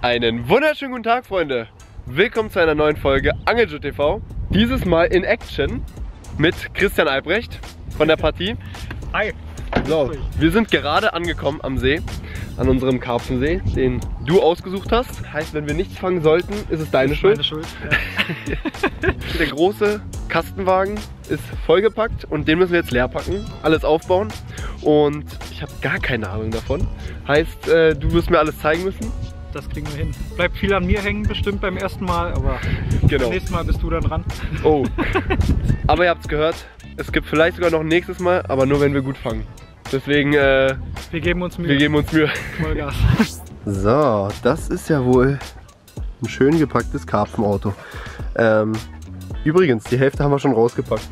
Einen wunderschönen guten Tag, Freunde! Willkommen zu einer neuen Folge Angeljoe TV. Dieses Mal in Action mit Christian Albrecht von der Partie. Hi! So, wir sind gerade angekommen am See, an unserem Karpfensee, den du ausgesucht hast. Heißt, wenn wir nichts fangen sollten, ist es deine Schuld. Meine Schuld, ja. Der große Kastenwagen ist vollgepackt und den müssen wir jetzt leer packen, alles aufbauen. Und ich habe gar keine Ahnung davon. Heißt, du wirst mir alles zeigen müssen. Das kriegen wir hin. Bleibt viel an mir hängen bestimmt beim ersten Mal, aber Genau. beim nächsten Mal bist du dann dran. Oh. Aber ihr habt es gehört, es gibt vielleicht sogar noch ein nächstes Mal, aber nur wenn wir gut fangen. Deswegen, wir geben uns Mühe. wir geben uns Mühe. Vollgas. So, das ist ja wohl ein schön gepacktes Karpfenauto. Übrigens, die Hälfte haben wir schon rausgepackt.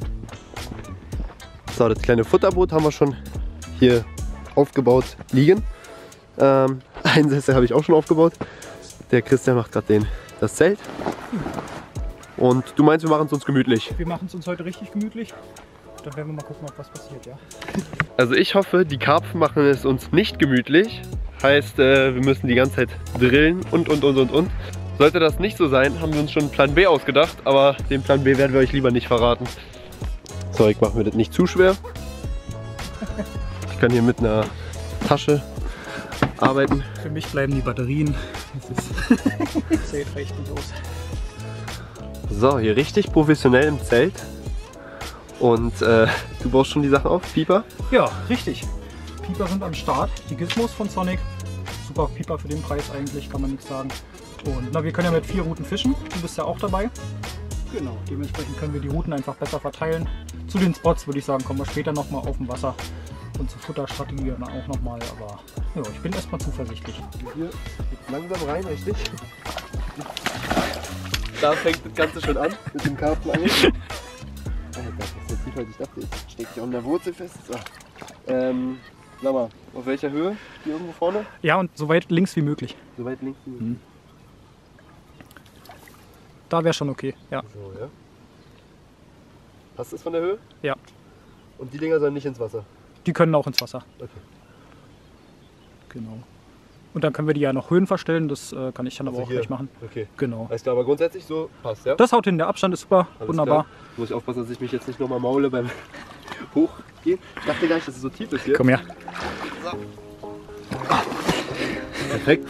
So, das kleine Futterboot haben wir schon hier aufgebaut liegen. Einen Sessel habe ich auch schon aufgebaut. Der Christian macht gerade das Zelt. Und du meinst, wir machen es uns gemütlich? Wir machen es uns heute richtig gemütlich. Dann werden wir mal gucken, ob was passiert, ja. Also ich hoffe, die Karpfen machen es uns nicht gemütlich. Heißt, wir müssen die ganze Zeit drillen und. Sollte das nicht so sein, haben wir uns schon einen Plan B ausgedacht, aber den Plan B werden wir euch lieber nicht verraten. So, ich mache mir das nicht zu schwer. Ich kann hier mit einer Tasche arbeiten. Für mich bleiben die Batterien. Das sieht recht gut aus. So, hier richtig professionell im Zelt. Und du baust schon die Sachen auf, Pieper? Ja, richtig. Pieper sind am Start. Die Gizmos von Sonic. Super Pieper für den Preis eigentlich, kann man nichts sagen. Und na, wir können ja mit 4 Routen fischen. Du bist ja auch dabei. Genau, dementsprechend können wir die Routen einfach besser verteilen. Zu den Spots würde ich sagen, kommen wir später nochmal auf dem Wasser. Und zur Futterstrategie dann auch nochmal. Aber ja, ich bin erstmal zuversichtlich. Hier geht langsam rein, richtig? Da fängt das Ganze schon an mit dem Karpfenangeln. Alter, das ist jetzt nicht, was ich dachte. Ich stecke die auch in der Wurzel fest. So. Sag mal, auf welcher Höhe? Hier irgendwo vorne? Ja, und so weit links wie möglich. So weit links wie möglich. Da wäre schon okay, ja. So, ja. Passt das von der Höhe? Ja. Und die Dinger sollen nicht ins Wasser? Die können auch ins Wasser. Okay. Genau. Und dann können wir die ja noch Höhen verstellen, das kann ich dann aber Also auch hier. gleich machen. Okay. Genau. Alles klar, aber grundsätzlich so passt, ja? Das haut hin, der Abstand ist super, Alles wunderbar. klar. Muss ich aufpassen, dass ich mich jetzt nicht nochmal maule beim Hochgehen. Ich dachte gar nicht, dass es so tief ist hier. Komm her. Perfekt.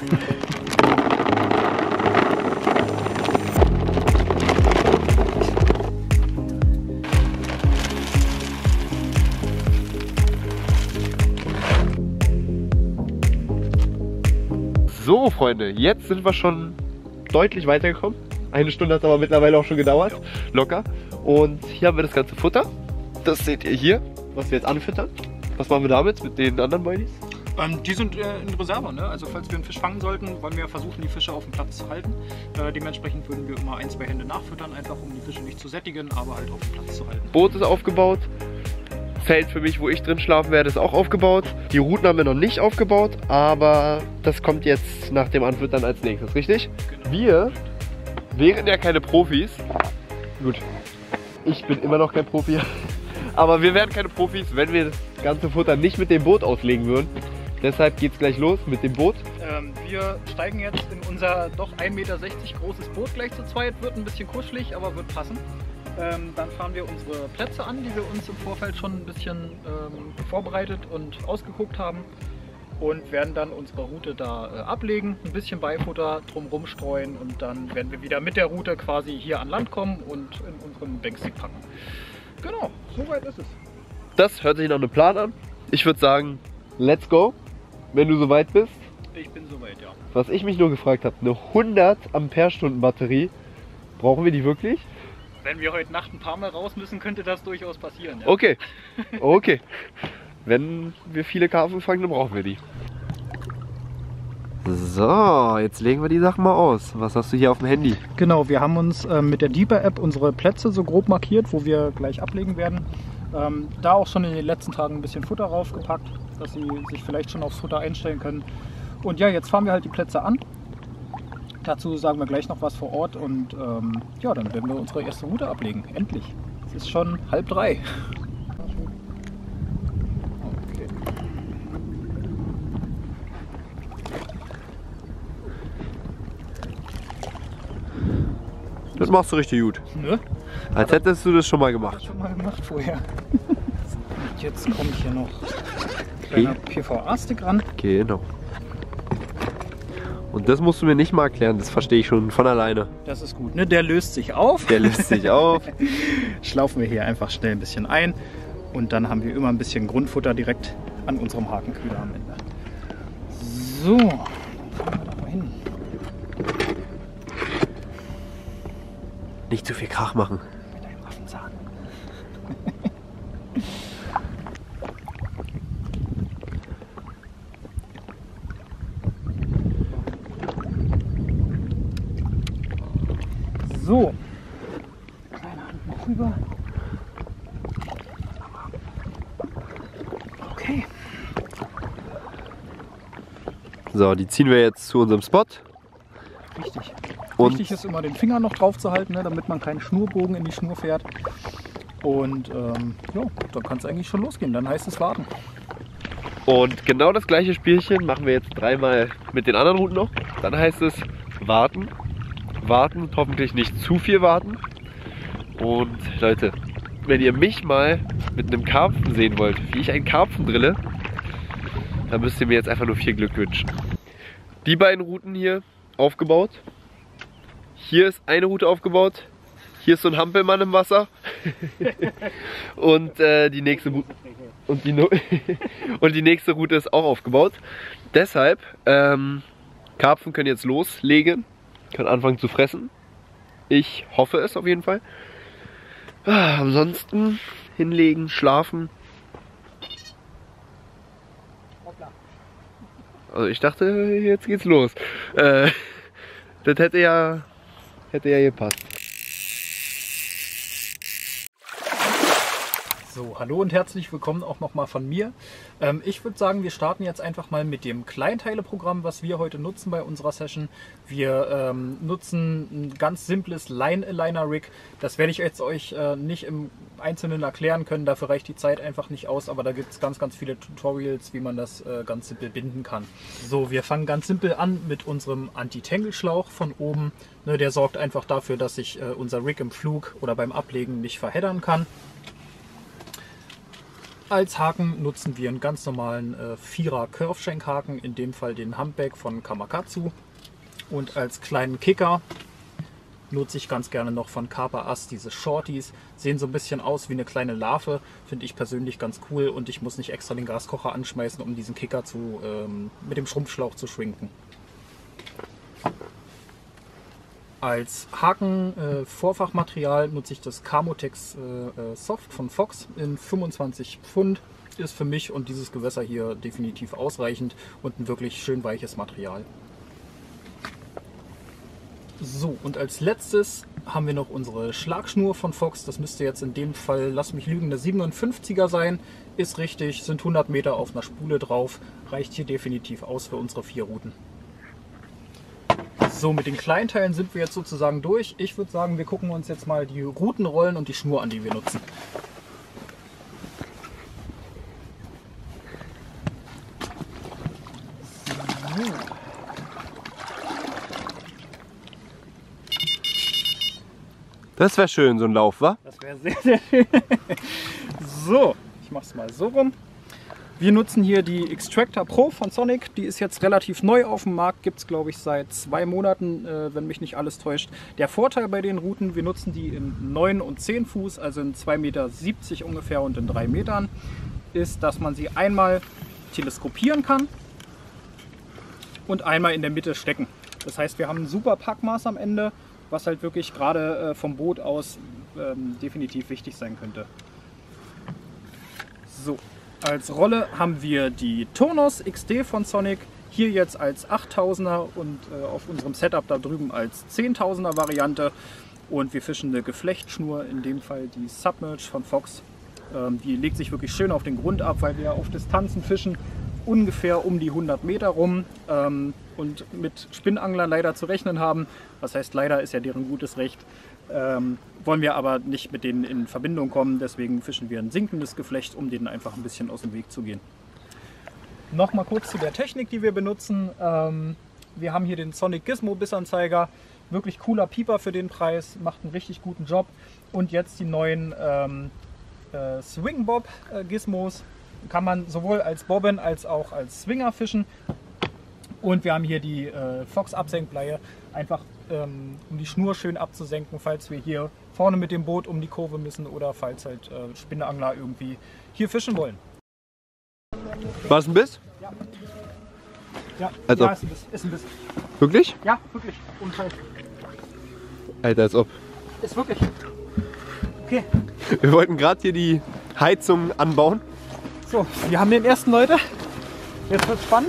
So, Freunde, jetzt sind wir schon deutlich weitergekommen. Eine Stunde hat es aber mittlerweile auch schon gedauert, locker. Und hier haben wir das ganze Futter. Das seht ihr hier, was wir jetzt anfüttern. Was machen wir damit mit den anderen Boilies? Die sind in Reserve, ne? Also falls wir einen Fisch fangen sollten, wollen wir versuchen, die Fische auf dem Platz zu halten. Dementsprechend würden wir immer 1, 2 Hände nachfüttern, einfach um die Fische nicht zu sättigen, aber halt auf dem Platz zu halten. Boot ist aufgebaut. Zelt für mich, wo ich drin schlafen werde, ist auch aufgebaut. Die Routen haben wir noch nicht aufgebaut, aber das kommt jetzt nach dem Anfüttern als nächstes, richtig? Genau. Wir wären ja keine Profis. Gut, ich bin immer noch kein Profi. Aber wir wären keine Profis, wenn wir das ganze Futter nicht mit dem Boot auslegen würden. Deshalb geht es gleich los mit dem Boot. Wir steigen jetzt in unser doch 1,60 Meter großes Boot gleich zu zweit. Wird ein bisschen kuschelig, aber wird passen. Dann fahren wir unsere Plätze an, die wir uns im Vorfeld schon ein bisschen vorbereitet und ausgeguckt haben. Und werden dann unsere Route da ablegen, ein bisschen Beifutter drumherum streuen und dann werden wir wieder mit der Route quasi hier an Land kommen und in unseren Bankstick packen. Genau, soweit ist es. Das hört sich nach einem Plan an. Ich würde sagen, let's go, wenn du soweit bist. Ich bin soweit, ja. Was ich mich nur gefragt habe, eine 100 Ampere-Stunden Batterie, brauchen wir die wirklich? Wenn wir heute Nacht ein paar Mal raus müssen, könnte das durchaus passieren. Ja? Okay, okay. Wenn wir viele Karpfen fangen, dann brauchen wir die. So, jetzt legen wir die Sachen mal aus. Was hast du hier auf dem Handy? Genau, wir haben uns mit der Deeper App unsere Plätze so grob markiert, wo wir gleich ablegen werden. Da auch schon in den letzten Tagen ein bisschen Futter raufgepackt, dass sie sich vielleicht schon aufs Futter einstellen können. Und ja, jetzt fahren wir halt die Plätze an. Dazu sagen wir gleich noch was vor Ort und ja, dann werden wir unsere erste Route ablegen. Endlich. Es ist schon 2:30. machst du richtig gut. Ne? Als hättest du das schon mal Ich gemacht. habe schon mal gemacht vorher. Und jetzt kommt hier noch ein kleiner PVA-Stick ran. Genau. Und das musst du mir nicht mal erklären, das verstehe ich schon von alleine. Das ist gut, ne? Der löst sich auf. Der löst sich auf. Schlaufen wir hier einfach schnell ein bisschen ein. Und dann haben wir immer ein bisschen Grundfutter direkt an unserem Hakenköder am Ende. So, dann fahren wir da mal hin. Nicht zu viel Krach machen. Mit einem Affenzahn. So, kleine Hand noch rüber. Okay. So, die ziehen wir jetzt zu unserem Spot. Richtig. Und Wichtig ist immer den Finger noch drauf zu halten, ne, damit man keinen Schnurbogen in die Schnur fährt. Und ja, dann kann es eigentlich schon losgehen. Dann heißt es warten. Und genau das gleiche Spielchen machen wir jetzt dreimal mit den anderen Routen noch. Dann heißt es warten, warten, hoffentlich nicht zu viel warten. Und Leute, wenn ihr mich mal mit einem Karpfen sehen wollt, wie ich einen Karpfen drille, dann müsst ihr mir jetzt einfach nur viel Glück wünschen. Die beiden Routen hier aufgebaut. Hier ist eine Route aufgebaut. Hier ist so ein Hampelmann im Wasser. Und die nächste Route. Und die nächste Route ist auch aufgebaut. Deshalb, Karpfen können jetzt loslegen, können anfangen zu fressen. Ich hoffe es auf jeden Fall. Ansonsten hinlegen, schlafen. Also ich dachte, jetzt geht's los. Das hätte ja gepasst. So, hallo und herzlich willkommen auch nochmal von mir. Ich würde sagen, wir starten jetzt einfach mal mit dem Kleinteileprogramm, was wir heute nutzen bei unserer Session. Wir nutzen ein ganz simples Line-Aligner-Rig. Das werde ich jetzt euch nicht im Einzelnen erklären können, dafür reicht die Zeit einfach nicht aus, aber da gibt es ganz, ganz viele Tutorials, wie man das ganz simpel binden kann. So, wir fangen ganz simpel an mit unserem Anti-Tangle-Schlauch von oben. Ne, der sorgt einfach dafür, dass sich unser Rig im Flug oder beim Ablegen nicht verheddern kann. Als Haken nutzen wir einen ganz normalen 4er Curve-Shank-Haken, in dem Fall den Humpback von Kamakatsu. Und als kleinen Kicker nutze ich ganz gerne noch von Carper Ass diese Shorties. Sehen so ein bisschen aus wie eine kleine Larve, finde ich persönlich ganz cool und ich muss nicht extra den Gaskocher anschmeißen, um diesen Kicker mit dem Schrumpfschlauch zu schwenken. Als Haken-Vorfachmaterial nutze ich das Camotex Soft von Fox in 25 Pfund. Ist für mich und dieses Gewässer hier definitiv ausreichend und ein wirklich schön weiches Material. So, und als letztes haben wir noch unsere Schlagschnur von Fox. Das müsste jetzt in dem Fall, lass mich lügen, eine 57er sein. Ist richtig, sind 100 Meter auf einer Spule drauf. Reicht hier definitiv aus für unsere 4 Routen. So, mit den Kleinteilen sind wir jetzt sozusagen durch. Ich würde sagen, wir gucken uns jetzt mal die Routenrollen und die Schnur an, die wir nutzen. So. Das wäre schön, so ein Lauf, wa? Das wäre sehr, sehr schön. So, ich mache es mal so rum. Wir nutzen hier die Extractor Pro von Sonic. Die ist jetzt relativ neu auf dem Markt, gibt es glaube ich seit 2 Monaten, wenn mich nicht alles täuscht. Der Vorteil bei den Routen, wir nutzen die in 9 und 10 Fuß, also in 2,70 Meter ungefähr und in 3 Metern, ist, dass man sie einmal teleskopieren kann und einmal in der Mitte stecken. Das heißt, wir haben ein super Packmaß am Ende, was halt wirklich gerade vom Boot aus definitiv wichtig sein könnte. So. Als Rolle haben wir die Tonos XD von Sonic, hier jetzt als 8000er und auf unserem Setup da drüben als 10.000er Variante. Und wir fischen eine Geflechtschnur, in dem Fall die Submerge von Fox. Die legt sich wirklich schön auf den Grund ab, weil wir auf Distanzen fischen, ungefähr um die 100 Meter rum und mit Spinnanglern leider zu rechnen haben. Was heißt leider, ist ja deren gutes Recht. Wollen wir aber nicht mit denen in Verbindung kommen, deswegen fischen wir ein sinkendes Geflecht, um denen einfach ein bisschen aus dem Weg zu gehen. Nochmal kurz zu der Technik, die wir benutzen. Wir haben hier den Sonic Gizmo Bissanzeiger Wirklich cooler Pieper für den Preis, macht einen richtig guten Job. Und jetzt die neuen Swing Bob Gizmos. Kann man sowohl als Bobbin als auch als Swinger fischen. Und wir haben hier die Fox Absenkbleie, einfach um die Schnur schön abzusenken, falls wir hier vorne mit dem Boot um die Kurve müssen oder falls halt Spinneangler irgendwie hier fischen wollen. War es ein Biss? Ja. Ja, Also, ja, ist ein Biss. Ist ein Biss. Wirklich? Ja, wirklich. Unfall. Alter, als ob. Ist wirklich. Okay. Wir wollten gerade hier die Heizung anbauen. So, wir haben den ersten, Leute. Jetzt wird spannend.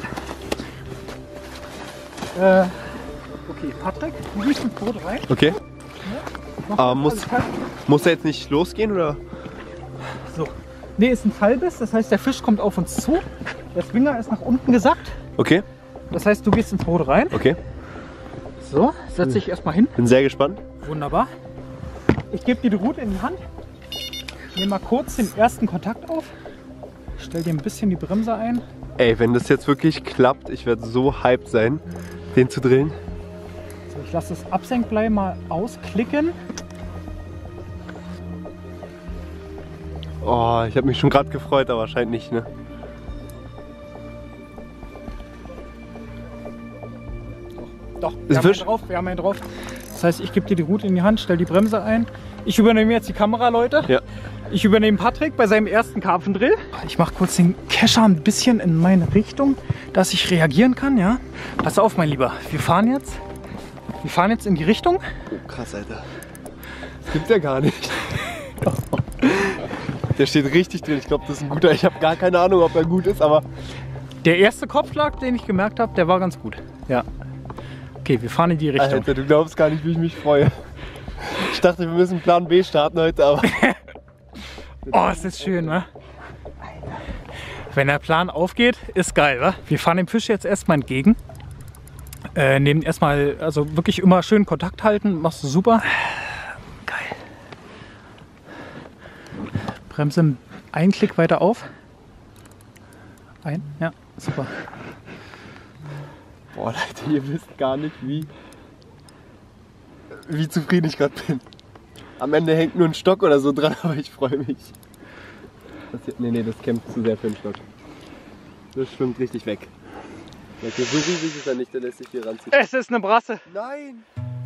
Okay, Patrick, du gehst ins Boot rein. Okay. Ja, muss er jetzt nicht losgehen oder? So. Ne, ist ein Fallbiss, das heißt der Fisch kommt auf uns zu. Der Swinger ist nach unten gesackt. Okay. Das heißt, du gehst ins Boot rein. Okay. So, setz dich erstmal hin. Bin sehr gespannt. Wunderbar. Ich gebe dir die Rute in die Hand. Nehme mal kurz den ersten Kontakt auf. Stell dir ein bisschen die Bremse ein. Ey, wenn das jetzt wirklich klappt, ich werde so hyped sein, den zu drillen. So, ich lasse das Absenkblei mal ausklicken. Oh, ich habe mich schon gerade gefreut, aber wahrscheinlich nicht, ne? Doch, Ist Fisch? Wir haben einen drauf. Das heißt, ich gebe dir die Rute in die Hand, stell die Bremse ein. Ich übernehme jetzt die Kamera, Leute. Ja. Ich übernehme Patrick bei seinem ersten Karpfendrill. Ich mache kurz den Kescher ein bisschen in meine Richtung, dass ich reagieren kann, ja. Pass auf, mein Lieber. Wir fahren jetzt in die Richtung. Oh, krass, Alter. Das gibt's ja gar nicht. Der steht richtig drin. Ich glaube, das ist ein guter. Ich habe gar keine Ahnung, ob er gut ist, aber... Der erste Kopfschlag, den ich gemerkt habe, der war ganz gut. Ja. Okay, wir fahren in die Richtung. Alter, du glaubst gar nicht, wie ich mich freue. Ich dachte, wir müssen Plan B starten heute, aber... Oh, es ist schön, ne? Wenn der Plan aufgeht, ist geil, wa? Wir fahren dem Fisch jetzt erstmal entgegen. Nehmen erstmal, also wirklich immer schön Kontakt halten, machst du super. Geil. Bremse einen Klick weiter auf. Ja, super. Boah, Leute, ihr wisst gar nicht, wie zufrieden ich gerade bin. Am Ende hängt nur ein Stock oder so dran, aber ich freue mich. Nee, das kämpft zu sehr für den Stock. Das schwimmt richtig weg. Leute, so riesig ist er nicht, der lässt sich hier ranziehen. Es ist eine Brasse. Nein!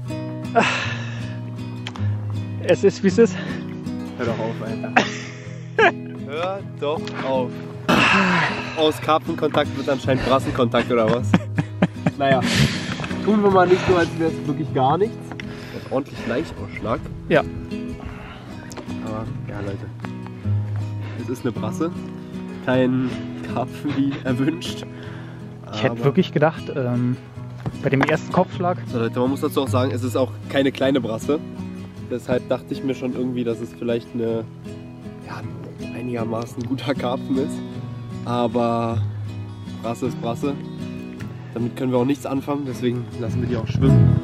Es ist, wie es ist. Hör doch auf, Alter. Hör doch auf. Aus Karpfenkontakt wird anscheinend Brassenkontakt oder was? Naja, tun wir mal nicht so, als wäre es wirklich gar nichts. Das ist ordentlich Leichausschlag. Ja. Aber ja, Leute. Es ist eine Brasse. Kein Karpfen wie erwünscht. Ich hätte wirklich gedacht, bei dem ersten Kopfschlag. So, Leute, man muss dazu auch sagen, es ist auch keine kleine Brasse. Deshalb dachte ich mir schon irgendwie, dass es vielleicht eine einigermaßen guter Karpfen ist. Aber Brasse ist Brasse. Damit können wir auch nichts anfangen, deswegen lassen wir die auch schwimmen.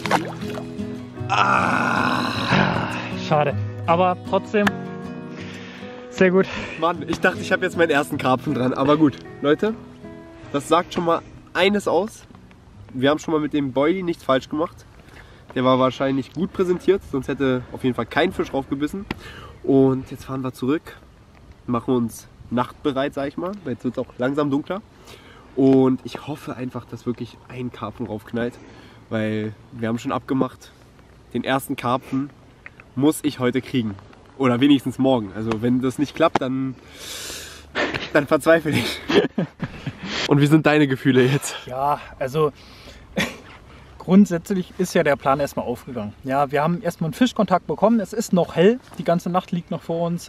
Schade. Aber trotzdem sehr gut. Mann, ich dachte, ich habe jetzt meinen ersten Karpfen dran. Aber gut, Leute, das sagt schon mal eines aus. Wir haben schon mal mit dem Boilie nichts falsch gemacht. Der war wahrscheinlich gut präsentiert, sonst hätte auf jeden Fall kein Fisch draufgebissen. Und jetzt fahren wir zurück, machen uns nachtbereit, sag ich mal. Jetzt wird es auch langsam dunkler. Und ich hoffe einfach, dass wirklich ein Karpfen raufknallt. Weil wir haben schon abgemacht, den ersten Karpfen muss ich heute kriegen. Oder wenigstens morgen. Also wenn das nicht klappt, dann verzweifle ich. Und wie sind deine Gefühle jetzt? Ja, also grundsätzlich ist ja der Plan erstmal aufgegangen. Ja, wir haben erstmal einen Fischkontakt bekommen. Es ist noch hell, die ganze Nacht liegt noch vor uns.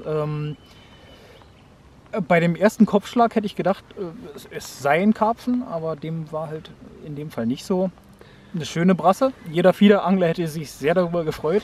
Bei dem ersten Kopfschlag hätte ich gedacht, es sei ein Karpfen, aber dem war halt in dem Fall nicht so. Eine schöne Brasse. Jeder Fiederangler hätte sich sehr darüber gefreut.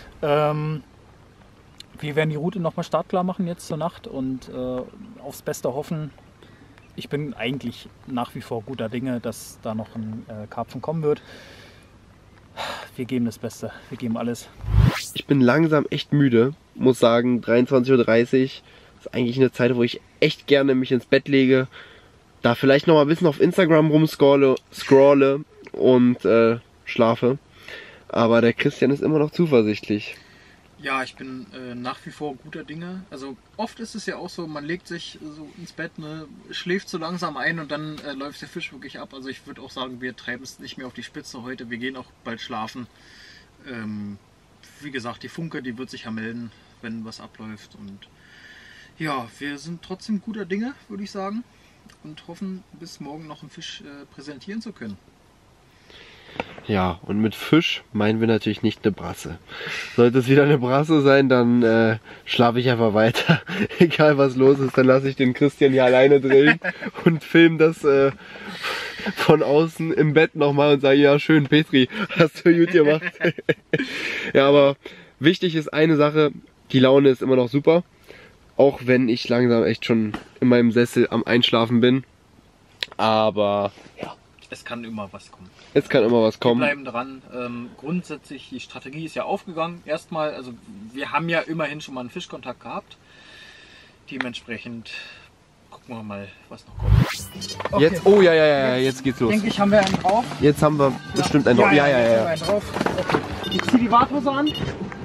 Wir werden die Route nochmal startklar machen jetzt zur Nacht und aufs Beste hoffen. Ich bin eigentlich nach wie vor guter Dinge, dass da noch ein Karpfen kommen wird. Wir geben das Beste, wir geben alles. Ich bin langsam echt müde, muss sagen, 23:30 Uhr ist eigentlich eine Zeit, wo ich echt gerne mich ins Bett lege, da vielleicht noch mal ein bisschen auf Instagram rumscrolle und schlafe. Aber der Christian ist immer noch zuversichtlich. Ja, ich bin nach wie vor guter Dinge. Also oft ist es ja auch so, man legt sich so ins Bett, ne, schläft so langsam ein und dann läuft der Fisch wirklich ab. Also ich würde auch sagen, wir treiben es nicht mehr auf die Spitze heute. Wir gehen auch bald schlafen. Wie gesagt, die Funke, die wird sich ja melden, wenn was abläuft. Und ja, wir sind trotzdem guter Dinge, würde ich sagen. Und hoffen, bis morgen noch einen Fisch präsentieren zu können. Ja, und mit Fisch meinen wir natürlich nicht eine Brasse. Sollte es wieder eine Brasse sein, dann schlafe ich einfach weiter. Egal was los ist, dann lasse ich den Christian hier alleine drillen und filme das von außen im Bett nochmal und sage, ja schön Petri, hast du gut gemacht. Ja, aber wichtig ist eine Sache, die Laune ist immer noch super. Auch wenn ich langsam echt schon in meinem Sessel am Einschlafen bin. Aber ja. Es kann immer was kommen. Es kann immer was kommen. Wir bleiben dran. Grundsätzlich, die Strategie ist ja aufgegangen. Erstmal, also wir haben ja immerhin schon mal einen Fischkontakt gehabt. Dementsprechend gucken wir mal, was noch kommt. Okay. Jetzt, oh ja, jetzt geht's los. Denke ich, haben wir einen drauf. Jetzt haben wir bestimmt einen drauf. Ja. Einen drauf. Okay. Ich ziehe die Warthose an.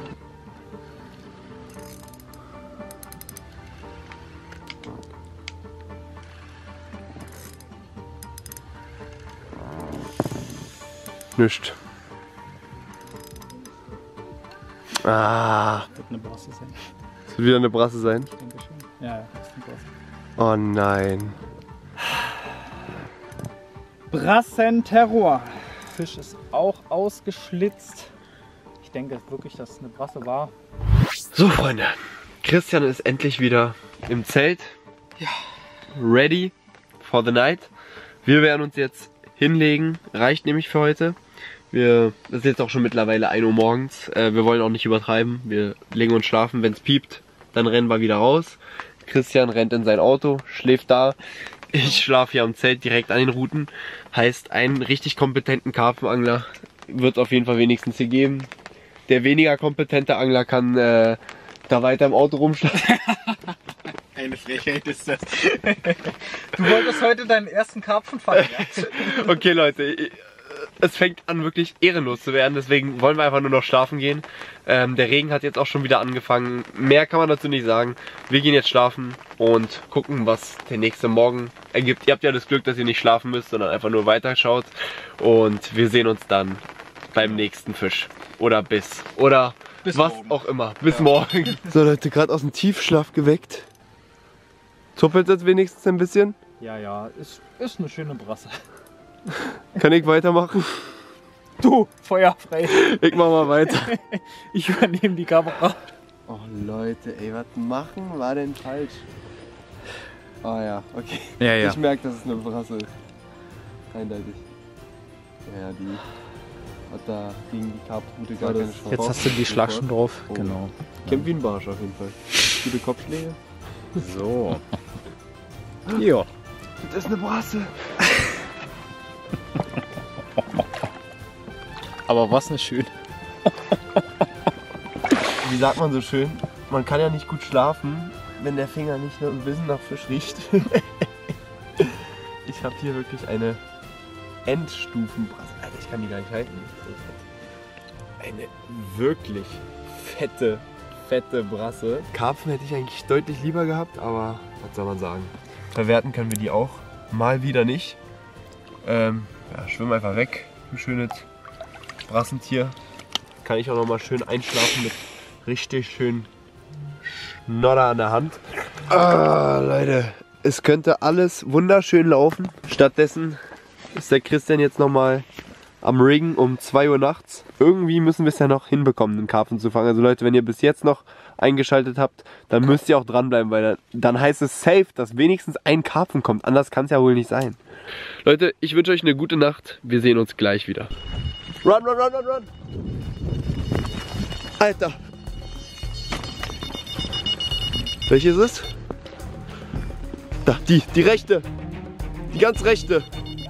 Nischt. Ah. Wird eine Brasse sein. Das wird wieder eine Brasse sein? Ich denke schon. Ja, das ist eine Brasse. Oh nein. Brassenterror. Fisch ist auch ausgeschlitzt. Ich denke wirklich, dass es eine Brasse war. So Freunde, Christian ist endlich wieder im Zelt. Ja. Ready for the night. Wir werden uns jetzt hinlegen. Reicht nämlich für heute. Das ist jetzt auch schon mittlerweile 1 Uhr morgens. Wir wollen auch nicht übertreiben. Wir legen uns schlafen. Wenn es piept, dann rennen wir wieder raus. Christian rennt in sein Auto, schläft da. Ich schlafe hier am Zelt direkt an den Routen. Heißt, einen richtig kompetenten Karpfenangler wird es auf jeden Fall wenigstens hier geben. Der weniger kompetente Angler kann da weiter im Auto rumschlafen. Eine Frechheit ist das. Du wolltest heute deinen ersten Karpfen fangen. Ja? Okay Leute, es fängt an wirklich ehrenlos zu werden, deswegen wollen wir einfach nur noch schlafen gehen. Der Regen hat jetzt auch schon wieder angefangen, mehr kann man dazu nicht sagen. Wir gehen jetzt schlafen und gucken, was der nächste Morgen ergibt. Ihr habt ja das Glück, dass ihr nicht schlafen müsst, sondern einfach nur weiterschaut. Und wir sehen uns dann beim nächsten Fisch. Oder bis was morgen. Auch immer. Bis morgen. So Leute, gerade aus dem Tiefschlaf geweckt. Zuppelt jetzt wenigstens ein bisschen? Ja, ist eine schöne Brasse. Kann ich weitermachen? Du, Feuer frei. Ich mach mal weiter. Ich übernehme die Kamera. Oh Leute, ey, was machen war denn falsch? Oh ja, okay. Ja. Ich merke, dass es eine Brasse ist. Eindeutig. Ja, die hat da gegen die Karpfenrute gar keine Chance. Jetzt hast du die Schlagschen drauf. Oh. Genau. Kämpft wie ein Barsch auf jeden Fall. Gute Kopfschläge. So. Ja. Das ist eine Brasse. Aber was eine schön. Wie sagt man so schön? Man kann ja nicht gut schlafen, wenn der Finger nicht nur ein bisschen nach Fisch riecht. Ich habe hier wirklich eine Endstufenbrasse. Alter, ich kann die gar nicht halten. Eine wirklich fette Brasse. Karpfen hätte ich eigentlich deutlich lieber gehabt, aber was soll man sagen? Verwerten können wir die auch. Mal wieder nicht. Ja, schwimm einfach weg, du schönes Brassentier. Kann ich auch noch mal schön einschlafen mit richtig schön Schnodder an der Hand. Ah, Leute, es könnte alles wunderschön laufen. Stattdessen ist der Christian jetzt noch mal am Riggen um 2 Uhr nachts. Irgendwie müssen wir es ja noch hinbekommen, einen Karpfen zu fangen. Also Leute, wenn ihr bis jetzt noch eingeschaltet habt, dann müsst ihr auch dranbleiben, weil dann heißt es safe, dass wenigstens ein Karpfen kommt. Anders kann es ja wohl nicht sein. Leute, ich wünsche euch eine gute Nacht. Wir sehen uns gleich wieder. Run! Alter! Welche ist es? Da, die rechte! Die ganz rechte!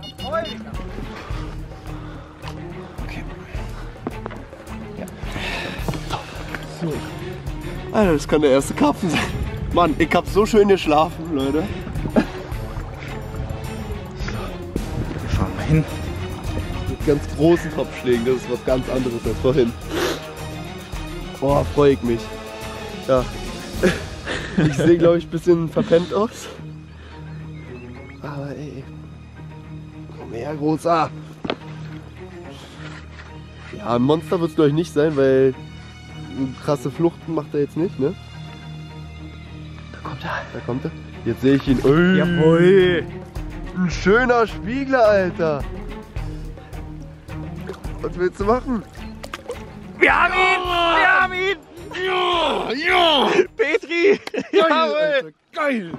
Okay. Ja. So. Alter, das kann der erste Karpfen sein. Mann, ich hab so schön geschlafen, Leute. Wir fahren mal hin. ganz großen Kopfschlägen. Das ist was ganz anderes als vorhin. Oh, freue ich mich. Ja. Ich sehe, glaube ich, ein bisschen verpennt aus. Aber ey. Komm her, Großer. Ja, ein Monster wird es, glaube ich, nicht sein, weil krasse Fluchten macht er jetzt nicht, ne? Da kommt er. Da kommt er. Jetzt sehe ich ihn. Ui. Jawohl. Ein schöner Spiegler, Alter. Was willst du machen? Wir haben ihn! Wir haben ihn! Ja! Ja! Petri! Jawohl! Geil!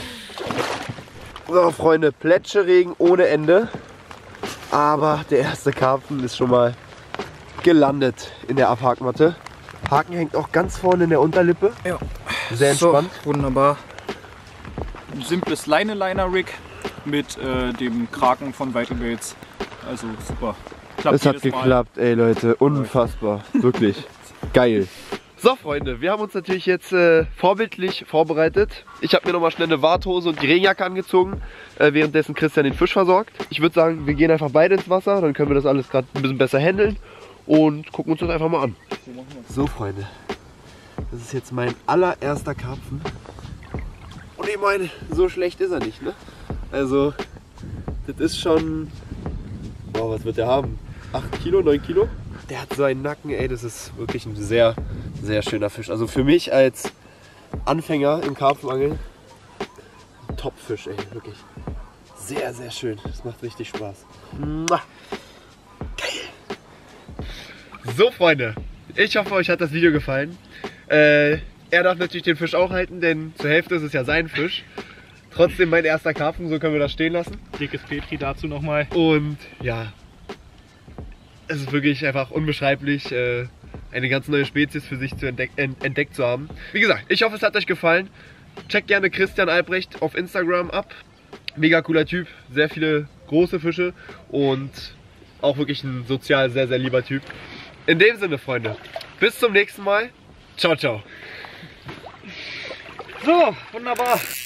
So, Freunde, Plätscherregen ohne Ende. Aber der erste Karpfen ist schon mal gelandet in der Abhakmatte. Haken hängt auch ganz vorne in der Unterlippe. Ja. Sehr entspannt. So, wunderbar. Ein simples Leine-Liner-Rig mit dem Kraken von Vital Baits. Also super. Klappt Es hat geklappt, ey Leute, unfassbar, wirklich geil. So Freunde, wir haben uns natürlich jetzt vorbildlich vorbereitet. Ich habe mir nochmal schnell eine Warthose und die Regenjacke angezogen, währenddessen Christian den Fisch versorgt. Ich würde sagen, wir gehen einfach beide ins Wasser, dann können wir das alles gerade ein bisschen besser handeln und gucken uns das einfach mal an. So Freunde, das ist jetzt mein allererster Karpfen. Und ich meine, so schlecht ist er nicht, ne? Also, das ist schon... Boah, was wird der haben? 8 Kilo, 9 Kilo? Der hat so einen Nacken, ey, das ist wirklich ein sehr, sehr schöner Fisch. Also für mich als Anfänger im Karpfenangeln, ein Top-Fisch, ey, wirklich. Sehr, sehr schön. Das macht richtig Spaß. Mua. Geil. So, Freunde, ich hoffe, euch hat das Video gefallen. Er darf natürlich den Fisch auch halten, denn zur Hälfte ist es ja sein Fisch. Trotzdem mein erster Karpfen, so können wir das stehen lassen. Dickes Petri dazu nochmal. Und ja, es ist wirklich einfach unbeschreiblich, eine ganz neue Spezies für sich zu entdeckt zu haben. Wie gesagt, ich hoffe, es hat euch gefallen. Checkt gerne Christian Albrecht auf Instagram ab. Mega cooler Typ, sehr viele große Fische und auch wirklich ein sozial sehr, sehr lieber Typ. In dem Sinne, Freunde, bis zum nächsten Mal. Ciao, ciao. So, wunderbar.